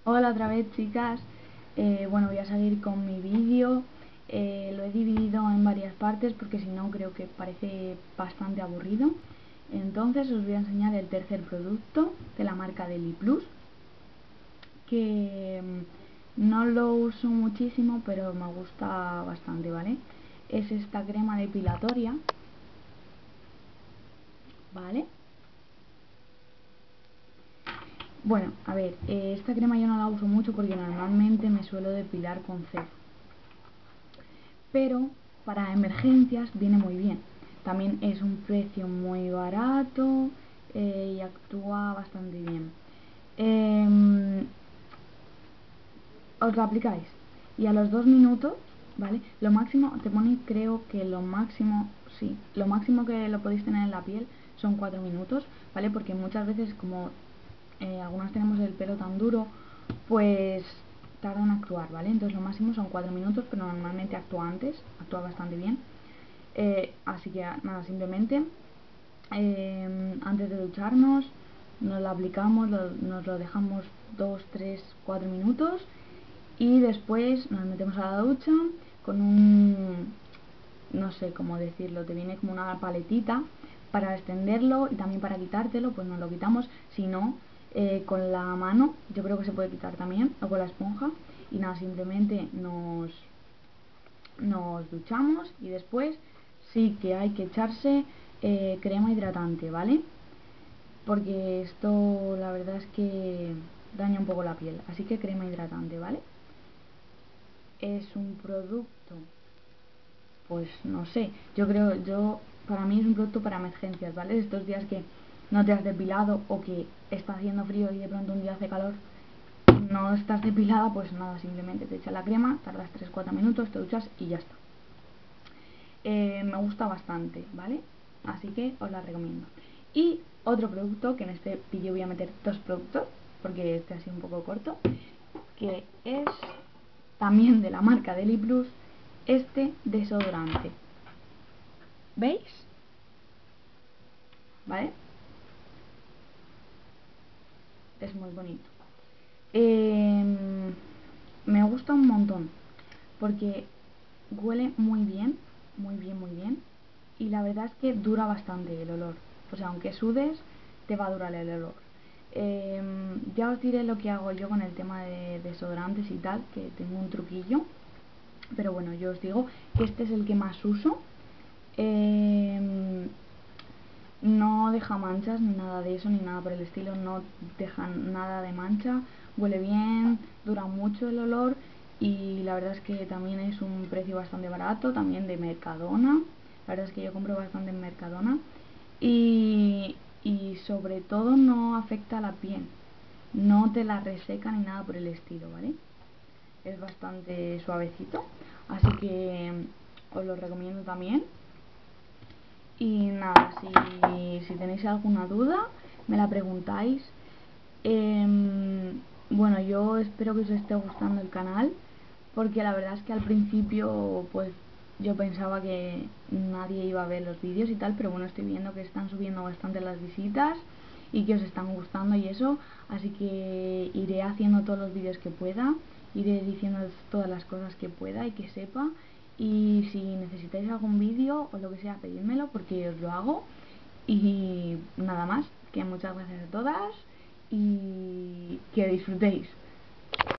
Hola otra vez, chicas. Bueno, voy a seguir con mi vídeo. Lo he dividido en varias partes porque si no creo que parece bastante aburrido. Entonces os voy a enseñar el tercer producto de la marca Deli Plus, que no lo uso muchísimo, pero me gusta bastante, ¿vale? Es esta crema depilatoria, ¿vale? Bueno, a ver, esta crema yo no la uso mucho porque normalmente me suelo depilar con cera, pero para emergencias viene muy bien. También es un precio muy barato y actúa bastante bien. Eh, Os lo aplicáis y a los 2 minutos, ¿vale? Lo máximo, te pone, creo que lo máximo, sí, lo máximo que lo podéis tener en la piel son 4 minutos, ¿vale? Porque muchas veces como algunas tenemos el pelo tan duro, pues tarda en actuar, ¿vale? Entonces lo máximo son 4 minutos, pero normalmente actúa antes, actúa bastante bien. Así que nada, simplemente antes de ducharnos nos lo aplicamos, nos lo dejamos 2, 3, 4 minutos y después nos metemos a la ducha con un, no sé cómo decirlo, te viene como una paletita para extenderlo y también para quitártelo, pues nos lo quitamos. Si no, con la mano yo creo que se puede quitar también, o con la esponja. Y nada, simplemente nos duchamos y después sí que hay que echarse crema hidratante, ¿vale? Porque esto la verdad es que daña un poco la piel, así que crema hidratante, ¿vale? Es un producto, pues no sé, para mí es un producto para emergencias, ¿vale? Estos días que no te has depilado o que está haciendo frío y de pronto un día hace calor, no estás depilada, pues nada, simplemente te echas la crema, tardas 3 4 minutos, te duchas y ya está. Me gusta bastante, ¿vale? Así que os la recomiendo. Y otro producto, que en este vídeo voy a meter dos productos, porque este ha sido un poco corto, que es también de la marca Deli Plus, este desodorante. ¿Veis? ¿Vale? Es muy bonito. Me gusta un montón, porque huele muy bien, muy bien, muy bien. Y la verdad es que dura bastante el olor. O sea, aunque sudes, te va a durar el olor. Ya os diré lo que hago yo con el tema de desodorantes y tal, que tengo un truquillo. Pero bueno, yo os digo que este es el que más uso. Eh, no deja manchas ni nada de eso, ni nada por el estilo, no deja nada de mancha, huele bien, dura mucho el olor y la verdad es que también es un precio bastante barato, también de Mercadona. La verdad es que yo compro bastante en Mercadona y sobre todo no afecta a la piel, no te la reseca ni nada por el estilo, ¿vale? Es bastante suavecito, así que os lo recomiendo también. Y nada, si tenéis alguna duda, me la preguntáis. Bueno, yo espero que os esté gustando el canal, porque la verdad es que al principio pues yo pensaba que nadie iba a ver los vídeos y tal, pero bueno, estoy viendo que están subiendo bastante las visitas y que os están gustando y eso, así que iré haciendo todos los vídeos que pueda, iré diciendo todas las cosas que pueda y que sepa, y si necesitáis algún vídeo o lo que sea, pedídmelo porque os lo hago. Y nada más, que muchas gracias a todas y que disfrutéis.